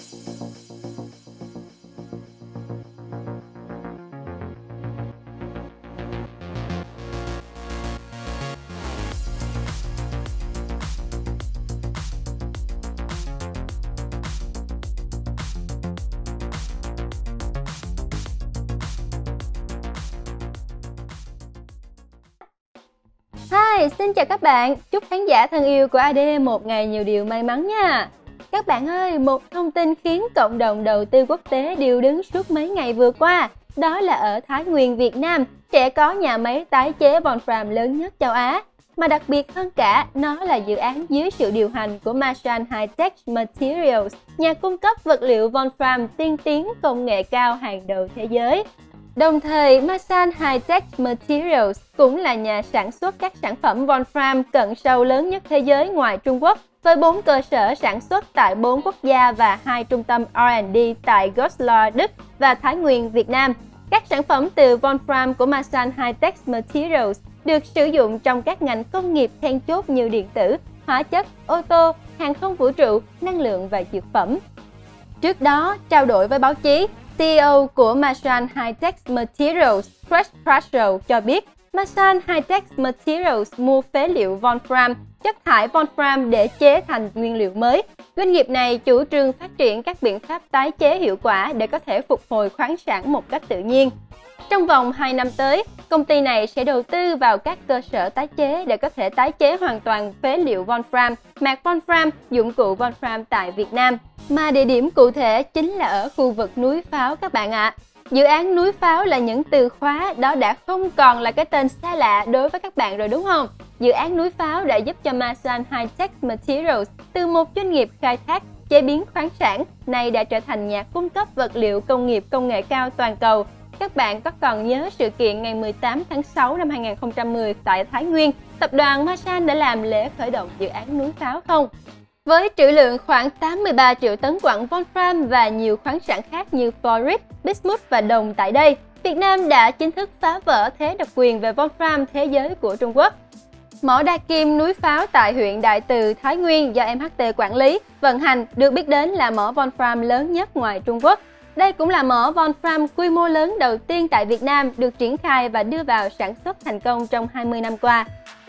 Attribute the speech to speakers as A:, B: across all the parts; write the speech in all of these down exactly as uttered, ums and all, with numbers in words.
A: Hi, xin chào các bạn. Chúc khán giả thân yêu của a đê một ngày nhiều điều may mắn nha. Các bạn ơi, một thông tin khiến cộng đồng đầu tư quốc tế điêu đứng suốt mấy ngày vừa qua, đó là ở Thái Nguyên, Việt Nam sẽ có nhà máy tái chế Volfram lớn nhất châu Á. Mà đặc biệt hơn cả, nó là dự án dưới sự điều hành của Masan High-Tech Materials, nhà cung cấp vật liệu Volfram tiên tiến công nghệ cao hàng đầu thế giới. Đồng thời, Masan High-Tech Materials cũng là nhà sản xuất các sản phẩm Volfram cận sâu lớn nhất thế giới ngoài Trung Quốc, với bốn cơ sở sản xuất tại bốn quốc gia và hai trung tâm R and D tại Goslar, Đức và Thái Nguyên, Việt Nam. Các sản phẩm từ Volfram của Masan High-Tech Materials được sử dụng trong các ngành công nghiệp then chốt như điện tử, hóa chất, ô tô, hàng không vũ trụ, năng lượng và dược phẩm. Trước đó, trao đổi với báo chí, xê e ô của Masan High-Tech Materials, Craig Craswell cho biết Masan High-Tech Materials mua phế liệu Volfram, chất thải Volfram để chế thành nguyên liệu mới. Doanh nghiệp này chủ trương phát triển các biện pháp tái chế hiệu quả để có thể phục hồi khoáng sản một cách tự nhiên. Trong vòng hai năm tới, công ty này sẽ đầu tư vào các cơ sở tái chế để có thể tái chế hoàn toàn phế liệu Volfram, mạc Volfram, dụng cụ Volfram tại Việt Nam. Mà địa điểm cụ thể chính là ở khu vực núi Pháo các bạn ạ. À. Dự án núi Pháo là những từ khóa đó đã không còn là cái tên xa lạ đối với các bạn rồi đúng không? Dự án núi Pháo đã giúp cho Masan High-Tech Materials từ một doanh nghiệp khai thác, chế biến khoáng sản, nay đã trở thành nhà cung cấp vật liệu công nghiệp công nghệ cao toàn cầu. Các bạn có còn nhớ sự kiện ngày mười tám tháng sáu năm hai nghìn không trăm mười tại Thái Nguyên, tập đoàn Masan đã làm lễ khởi động dự án núi Pháo không? Với trữ lượng khoảng tám mươi ba triệu tấn quặng Volfram và nhiều khoáng sản khác như fluorite, bismuth và đồng tại đây, Việt Nam đã chính thức phá vỡ thế độc quyền về Volfram thế giới của Trung Quốc. Mỏ đa kim núi Pháo tại huyện Đại Từ, Thái Nguyên do em hát tê quản lý, vận hành được biết đến là mỏ Volfram lớn nhất ngoài Trung Quốc. Đây cũng là mỏ Volfram quy mô lớn đầu tiên tại Việt Nam được triển khai và đưa vào sản xuất thành công trong hai mươi năm qua.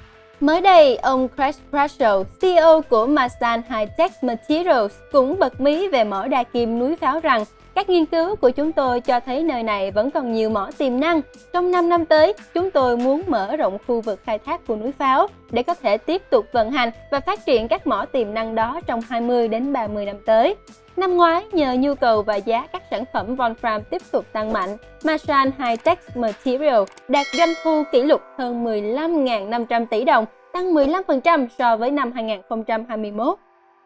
A: Mới đây, ông Craig Craswell, xê e ô của Masan High-Tech Materials cũng bật mí về mỏ đa kim núi Pháo rằng các nghiên cứu của chúng tôi cho thấy nơi này vẫn còn nhiều mỏ tiềm năng. Trong năm năm tới, chúng tôi muốn mở rộng khu vực khai thác của núi Pháo để có thể tiếp tục vận hành và phát triển các mỏ tiềm năng đó trong hai mươi đến ba mươi năm tới. Năm ngoái, nhờ nhu cầu và giá các sản phẩm Volfram tiếp tục tăng mạnh, Masan High-Tech Materials đạt doanh thu kỷ lục hơn mười lăm nghìn năm trăm tỷ đồng, tăng mười lăm phần trăm so với năm hai nghìn không trăm hai mươi mốt.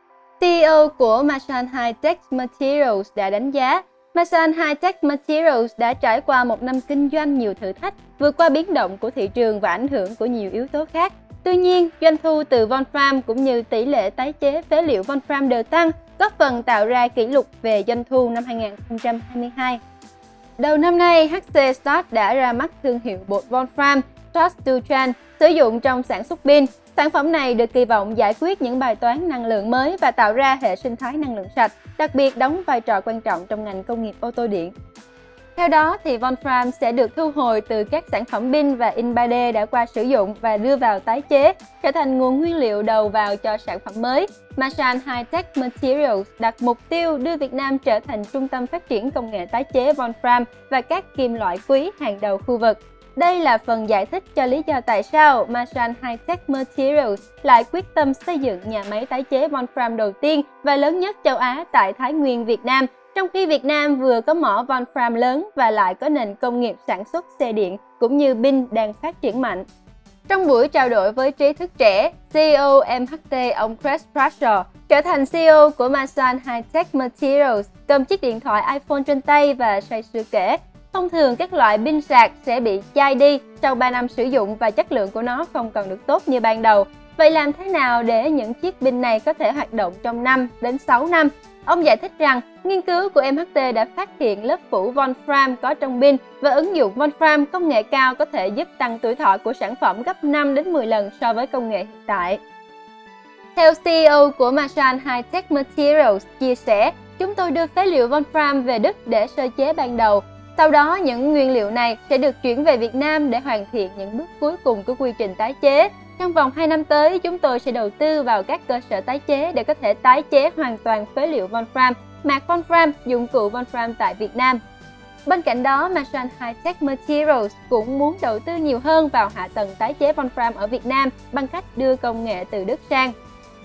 A: xê e ô của Masan High-Tech Materials đã đánh giá, Masan High-Tech Materials đã trải qua một năm kinh doanh nhiều thử thách, vượt qua biến động của thị trường và ảnh hưởng của nhiều yếu tố khác. Tuy nhiên, doanh thu từ Volfram cũng như tỷ lệ tái chế phế liệu Volfram đều tăng, góp phần tạo ra kỷ lục về doanh thu năm hai nghìn không trăm hai mươi hai. Đầu năm nay, hát xê Start đã ra mắt thương hiệu bột Volfram Start to Trend sử dụng trong sản xuất pin. Sản phẩm này được kỳ vọng giải quyết những bài toán năng lượng mới và tạo ra hệ sinh thái năng lượng sạch, đặc biệt đóng vai trò quan trọng trong ngành công nghiệp ô tô điện. Theo đó, thì Volfram sẽ được thu hồi từ các sản phẩm pin và in ba D đã qua sử dụng và đưa vào tái chế, trở thành nguồn nguyên liệu đầu vào cho sản phẩm mới. Masan High-Tech Materials đặt mục tiêu đưa Việt Nam trở thành trung tâm phát triển công nghệ tái chế Volfram và các kim loại quý hàng đầu khu vực. Đây là phần giải thích cho lý do tại sao Masan High-Tech Materials lại quyết tâm xây dựng nhà máy tái chế Volfram đầu tiên và lớn nhất châu Á tại Thái Nguyên, Việt Nam, trong khi Việt Nam vừa có mỏ Volfram lớn và lại có nền công nghiệp sản xuất xe điện cũng như pin đang phát triển mạnh. Trong buổi trao đổi với Trí Thức Trẻ, xê e ô em hát tê ông Craig Craswell trở thành xê e ô của Masan High-Tech Materials, cầm chiếc điện thoại iPhone trên tay và say sưa kể, thông thường các loại pin sạc sẽ bị chai đi sau ba năm sử dụng và chất lượng của nó không còn được tốt như ban đầu. Vậy làm thế nào để những chiếc pin này có thể hoạt động trong năm đến sáu năm? Ông giải thích rằng, nghiên cứu của em hát tê đã phát hiện lớp phủ Volfram có trong pin và ứng dụng Volfram công nghệ cao có thể giúp tăng tuổi thọ của sản phẩm gấp năm đến mười lần so với công nghệ hiện tại. Theo xê e ô của Masan High-Tech Materials chia sẻ, chúng tôi đưa phế liệu Wolfram về Đức để sơ chế ban đầu. Sau đó, những nguyên liệu này sẽ được chuyển về Việt Nam để hoàn thiện những bước cuối cùng của quy trình tái chế. Trong vòng hai năm tới, chúng tôi sẽ đầu tư vào các cơ sở tái chế để có thể tái chế hoàn toàn phế liệu Wolfram, mạc Wolfram, dụng cụ Wolfram tại Việt Nam. Bên cạnh đó, Masan High-Tech Materials cũng muốn đầu tư nhiều hơn vào hạ tầng tái chế Wolfram ở Việt Nam bằng cách đưa công nghệ từ Đức sang.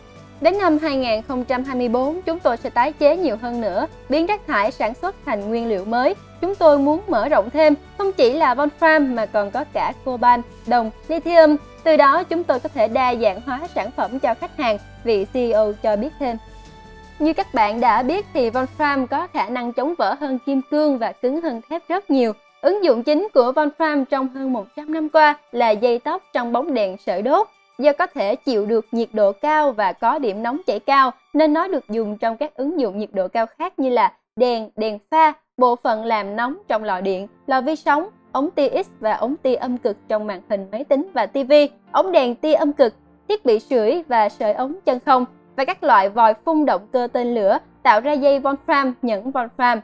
A: Đến năm hai nghìn không trăm hai mươi tư, chúng tôi sẽ tái chế nhiều hơn nữa, biến rác thải sản xuất thành nguyên liệu mới. Chúng tôi muốn mở rộng thêm, không chỉ là Wolfram mà còn có cả coban, đồng, lithium. Từ đó, chúng tôi có thể đa dạng hóa sản phẩm cho khách hàng, vị xê e ô cho biết thêm. Như các bạn đã biết thì Wolfram có khả năng chống vỡ hơn kim cương và cứng hơn thép rất nhiều. Ứng dụng chính của Wolfram trong hơn một trăm năm qua là dây tóc trong bóng đèn sợi đốt. Do có thể chịu được nhiệt độ cao và có điểm nóng chảy cao nên nó được dùng trong các ứng dụng nhiệt độ cao khác như là đèn, đèn pha, bộ phận làm nóng trong lò điện, lò vi sóng, ống tia X và ống tia âm cực trong màn hình máy tính và ti vi, ống đèn tia âm cực, thiết bị sưởi và sợi ống chân không và các loại vòi phun động cơ tên lửa tạo ra dây Wolfram, nhẫn Wolfram.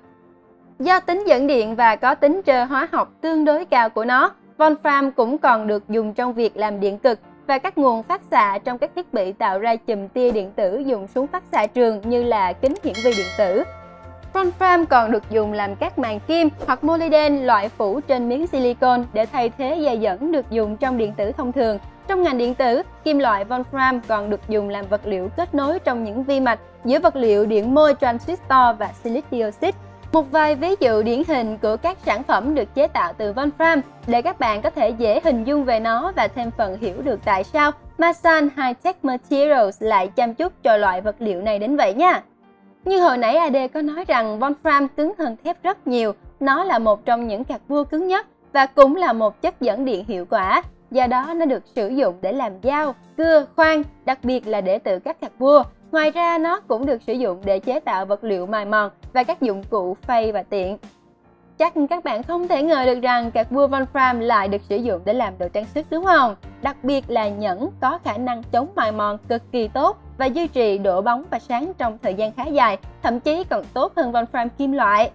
A: Do tính dẫn điện và có tính trơ hóa học tương đối cao của nó, Wolfram cũng còn được dùng trong việc làm điện cực và các nguồn phát xạ trong các thiết bị tạo ra chùm tia điện tử dùng súng phát xạ trường như là kính hiển vi điện tử. Wolfram còn được dùng làm các màng kim hoặc molybden loại phủ trên miếng silicon để thay thế dây dẫn được dùng trong điện tử thông thường. Trong ngành điện tử, kim loại Wolfram còn được dùng làm vật liệu kết nối trong những vi mạch giữa vật liệu điện môi transistor và silic dioxide. Một vài ví dụ điển hình của các sản phẩm được chế tạo từ Wolfram để các bạn có thể dễ hình dung về nó và thêm phần hiểu được tại sao Masan High-Tech Materials lại chăm chút cho loại vật liệu này đến vậy nha. Như hồi nãy a đê có nói rằng Wolfram cứng hơn thép rất nhiều, nó là một trong những cạc bua cứng nhất và cũng là một chất dẫn điện hiệu quả. Do đó nó được sử dụng để làm dao, cưa, khoan, đặc biệt là để tự cắt cạc bua. Ngoài ra nó cũng được sử dụng để chế tạo vật liệu mài mòn và các dụng cụ phay và tiện. Chắc các bạn không thể ngờ được rằng cạc bua Wolfram lại được sử dụng để làm đồ trang sức đúng không? Đặc biệt là nhẫn có khả năng chống mài mòn cực kỳ tốt và duy trì độ bóng và sáng trong thời gian khá dài, thậm chí còn tốt hơn Wolfram kim loại.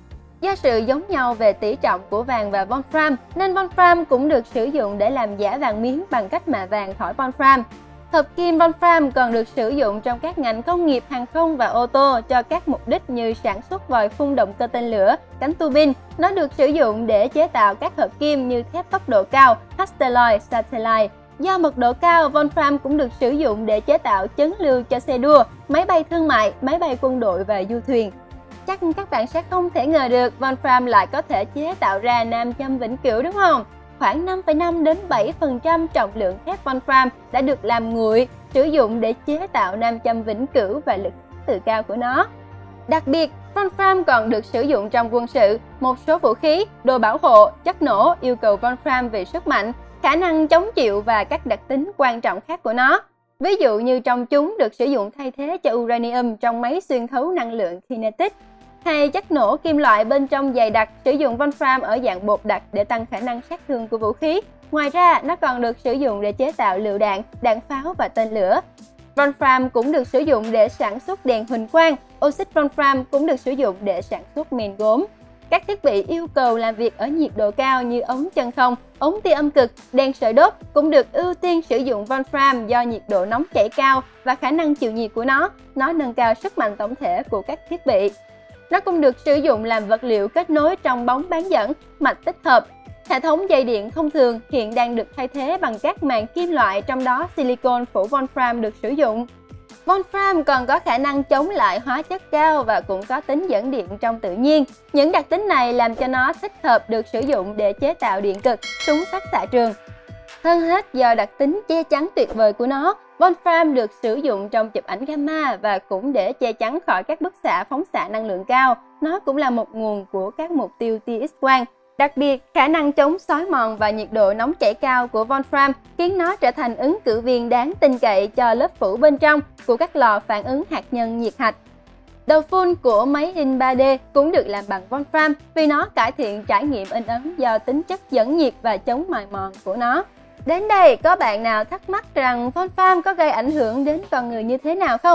A: Do sự giống nhau về tỷ trọng của vàng và Wolfram nên Wolfram cũng được sử dụng để làm giả vàng miếng bằng cách mạ vàng khỏi Wolfram. Hợp kim Wolfram còn được sử dụng trong các ngành công nghiệp hàng không và ô tô cho các mục đích như sản xuất vòi phun động cơ tên lửa, cánh tua bin. Nó được sử dụng để chế tạo các hợp kim như thép tốc độ cao, Hastelloy, Satellite. Do mật độ cao, Wolfram cũng được sử dụng để chế tạo chấn lưu cho xe đua, máy bay thương mại, máy bay quân đội và du thuyền. Chắc các bạn sẽ không thể ngờ được Wolfram lại có thể chế tạo ra nam châm vĩnh cửu đúng không? Khoảng năm phẩy năm đến bảy phần trăm trọng lượng thép Wolfram đã được làm nguội, sử dụng để chế tạo nam châm vĩnh cửu và lực từ cao của nó. Đặc biệt, Wolfram còn được sử dụng trong quân sự, một số vũ khí, đồ bảo hộ, chất nổ yêu cầu Wolfram về sức mạnh, khả năng chống chịu và các đặc tính quan trọng khác của nó. Ví dụ như trong chúng được sử dụng thay thế cho uranium trong máy xuyên thấu năng lượng kinetic, hay chất nổ kim loại bên trong dày đặc sử dụng Wolfram ở dạng bột đặc để tăng khả năng sát thương của vũ khí. Ngoài ra, nó còn được sử dụng để chế tạo lựu đạn, đạn pháo và tên lửa. Wolfram cũng được sử dụng để sản xuất đèn huỳnh quang, oxit Wolfram cũng được sử dụng để sản xuất mìn gốm. Các thiết bị yêu cầu làm việc ở nhiệt độ cao như ống chân không, ống tia âm cực, đèn sợi đốt cũng được ưu tiên sử dụng Wolfram do nhiệt độ nóng chảy cao và khả năng chịu nhiệt của nó. Nó nâng cao sức mạnh tổng thể của các thiết bị. Nó cũng được sử dụng làm vật liệu kết nối trong bóng bán dẫn, mạch tích hợp. Hệ thống dây điện thông thường hiện đang được thay thế bằng các màng kim loại, trong đó silicon phủ Wolfram được sử dụng. Wolfram còn có khả năng chống lại hóa chất cao và cũng có tính dẫn điện trong tự nhiên. Những đặc tính này làm cho nó thích hợp được sử dụng để chế tạo điện cực, súng phát xạ trường. Hơn hết, do đặc tính che chắn tuyệt vời của nó, Wolfram được sử dụng trong chụp ảnh gamma và cũng để che chắn khỏi các bức xạ phóng xạ năng lượng cao. Nó cũng là một nguồn của các mục tiêu tia X-quang. Đặc biệt, khả năng chống xói mòn và nhiệt độ nóng chảy cao của Wolfram khiến nó trở thành ứng cử viên đáng tin cậy cho lớp phủ bên trong của các lò phản ứng hạt nhân nhiệt hạch. Đầu phun của máy in ba D cũng được làm bằng Wolfram vì nó cải thiện trải nghiệm in ấn do tính chất dẫn nhiệt và chống mài mòn của nó. Đến đây, có bạn nào thắc mắc rằng Wolfram có gây ảnh hưởng đến con người như thế nào không?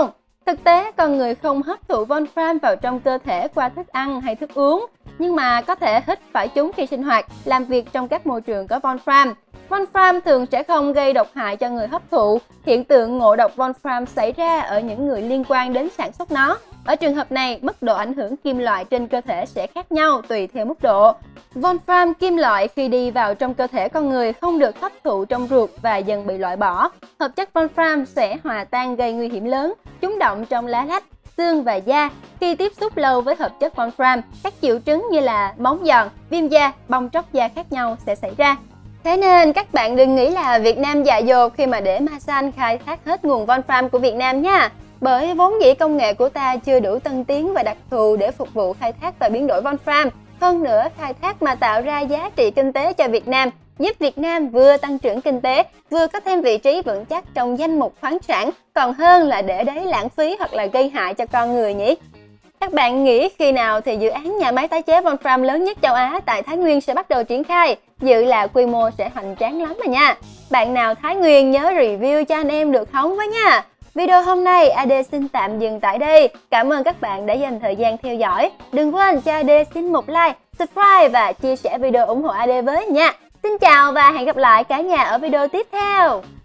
A: Thực tế, con người không hấp thụ Wolfram vào trong cơ thể qua thức ăn hay thức uống, nhưng mà có thể hít phải chúng khi sinh hoạt, làm việc trong các môi trường có Wolfram. Wolfram thường sẽ không gây độc hại cho người hấp thụ. Hiện tượng ngộ độc Wolfram xảy ra ở những người liên quan đến sản xuất nó. Ở trường hợp này, mức độ ảnh hưởng kim loại trên cơ thể sẽ khác nhau tùy theo mức độ. Wolfram kim loại khi đi vào trong cơ thể con người không được hấp thụ trong ruột và dần bị loại bỏ. Hợp chất Wolfram sẽ hòa tan gây nguy hiểm lớn. Chúng đọng trong lá lách, xương và da. Khi tiếp xúc lâu với hợp chất Wolfram, các triệu chứng như là móng giòn, viêm da, bong tróc da khác nhau sẽ xảy ra. Thế nên các bạn đừng nghĩ là Việt Nam dại dột khi mà để Masan khai thác hết nguồn Wolfram của Việt Nam nha. Bởi vốn dĩ công nghệ của ta chưa đủ tân tiến và đặc thù để phục vụ khai thác và biến đổi Wolfram. Hơn nữa, khai thác mà tạo ra giá trị kinh tế cho Việt Nam, giúp Việt Nam vừa tăng trưởng kinh tế, vừa có thêm vị trí vững chắc trong danh mục khoáng sản, còn hơn là để đấy lãng phí hoặc là gây hại cho con người nhỉ. Các bạn nghĩ khi nào thì dự án nhà máy tái chế Wolfram lớn nhất châu Á tại Thái Nguyên sẽ bắt đầu triển khai? Dự là quy mô sẽ hoành tráng lắm mà nha. Bạn nào Thái Nguyên nhớ review cho anh em được không với nha. Video hôm nay a đê xin tạm dừng tại đây. Cảm ơn các bạn đã dành thời gian theo dõi. Đừng quên cho a đê xin một like, subscribe và chia sẻ video ủng hộ a đê với nha. Xin chào và hẹn gặp lại cả nhà ở video tiếp theo.